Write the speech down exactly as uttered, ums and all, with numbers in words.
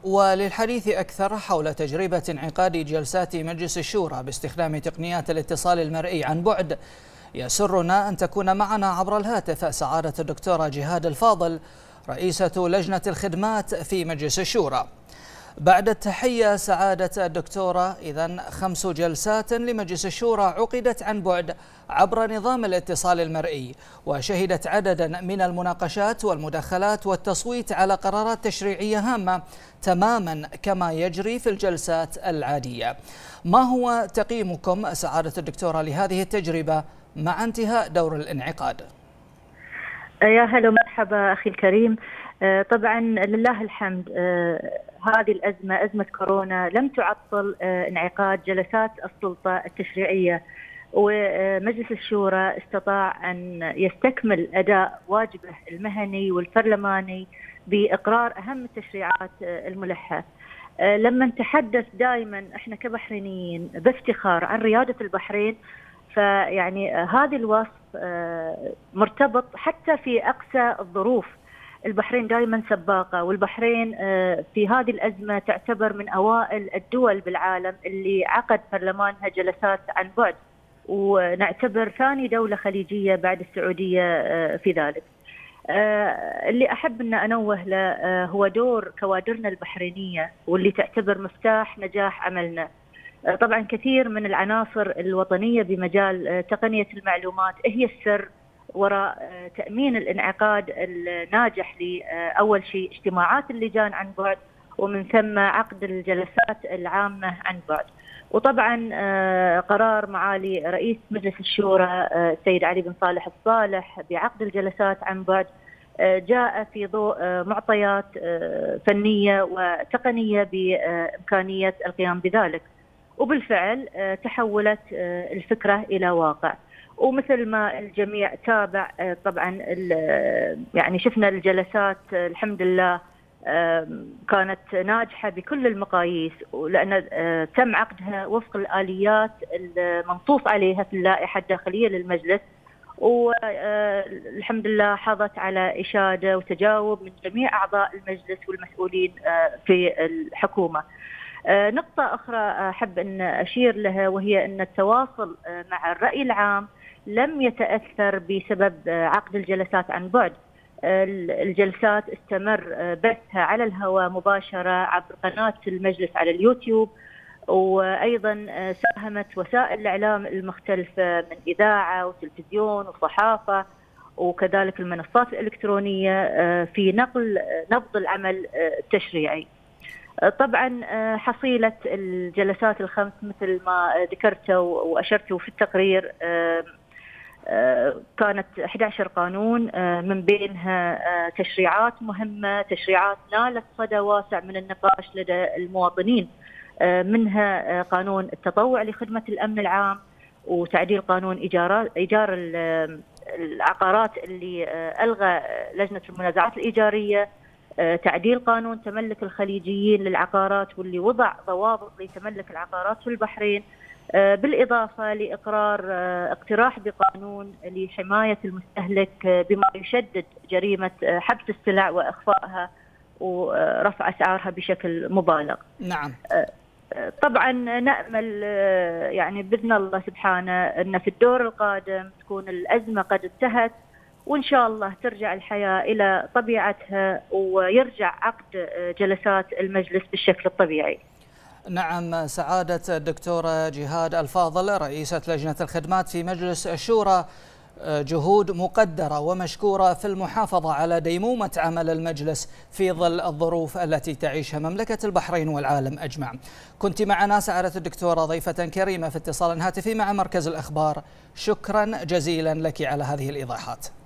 وللحديث أكثر حول تجربة انعقاد جلسات مجلس الشورى باستخدام تقنيات الاتصال المرئي عن بعد، يسرنا أن تكون معنا عبر الهاتف سعادة الدكتورة جهاد الفاضل، رئيسة لجنة الخدمات في مجلس الشورى. بعد التحية سعادة الدكتورة، إذن خمس جلسات لمجلس الشورى عقدت عن بعد عبر نظام الاتصال المرئي، وشهدت عددا من المناقشات والمداخلات والتصويت على قرارات تشريعية هامة تماما كما يجري في الجلسات العادية. ما هو تقييمكم سعادة الدكتورة لهذه التجربة مع انتهاء دور الانعقاد؟ يا هلا مرحبا أخي الكريم. طبعا لله الحمد، هذه الأزمة أزمة كورونا لم تعطل انعقاد جلسات السلطة التشريعية، ومجلس الشورى استطاع أن يستكمل أداء واجبه المهني والبرلماني بإقرار أهم التشريعات الملحة. لما نتحدث دائما احنا كبحرينيين بافتخار عن ريادة البحرين، فيعني هذا الوصف مرتبط حتى في أقسى الظروف. البحرين دائما سباقة، والبحرين في هذه الأزمة تعتبر من أوائل الدول بالعالم اللي عقد برلمانها جلسات عن بعد، ونعتبر ثاني دولة خليجية بعد السعودية في ذلك. اللي أحب أن أنوه له هو دور كوادرنا البحرينية، واللي تعتبر مفتاح نجاح عملنا. طبعا كثير من العناصر الوطنية بمجال تقنية المعلومات هي السر وراء تأمين الانعقاد الناجح لأول شيء اجتماعات اللجان عن بعد، ومن ثم عقد الجلسات العامة عن بعد. وطبعا قرار معالي رئيس مجلس الشورى السيد علي بن صالح الصالح بعقد الجلسات عن بعد جاء في ضوء معطيات فنية وتقنية بإمكانية القيام بذلك، وبالفعل تحولت الفكرة إلى واقع. ومثل ما الجميع تابع طبعا يعني شفنا الجلسات الحمد لله كانت ناجحة بكل المقاييس، لأن تم عقدها وفق الآليات المنصوص عليها في اللائحة الداخلية للمجلس، والحمد لله حظت على إشادة وتجاوب من جميع أعضاء المجلس والمسؤولين في الحكومة. نقطة أخرى أحب أن أشير لها، وهي أن التواصل مع الرأي العام لم يتأثر بسبب عقد الجلسات عن بعد. الجلسات استمر بثها على الهواء مباشرة عبر قناة المجلس على اليوتيوب، وأيضا ساهمت وسائل الإعلام المختلفة من إذاعة وتلفزيون وصحافة وكذلك المنصات الإلكترونية في نقل نبض العمل التشريعي. طبعا حصيلة الجلسات الخمس مثل ما ذكرتوا وأشرتوا في التقرير كانت أحد عشر قانون، من بينها تشريعات مهمة، تشريعات نالت صدى واسع من النقاش لدى المواطنين، منها قانون التطوع لخدمة الأمن العام، وتعديل قانون إيجار إيجار العقارات اللي ألغى لجنة المنازعات الإيجارية، تعديل قانون تملك الخليجيين للعقارات واللي وضع ضوابط لتملك العقارات في البحرين، بالإضافة لإقرار اقتراح بقانون لحماية المستهلك بما يشدد جريمة حبس السلع وإخفائها ورفع أسعارها بشكل مبالغ. نعم. طبعا نأمل يعني بإذن الله سبحانه أن في الدور القادم تكون الأزمة قد انتهت، وإن شاء الله ترجع الحياة إلى طبيعتها ويرجع عقد جلسات المجلس بالشكل الطبيعي. نعم سعادة الدكتورة جهاد الفاضل، رئيسة لجنة الخدمات في مجلس الشورى، جهود مقدرة ومشكورة في المحافظة على ديمومة عمل المجلس في ظل الظروف التي تعيشها مملكة البحرين والعالم أجمع. كنت معنا سعادة الدكتورة ضيفة كريمة في اتصال هاتفي مع مركز الأخبار، شكرا جزيلا لك على هذه الإيضاحات.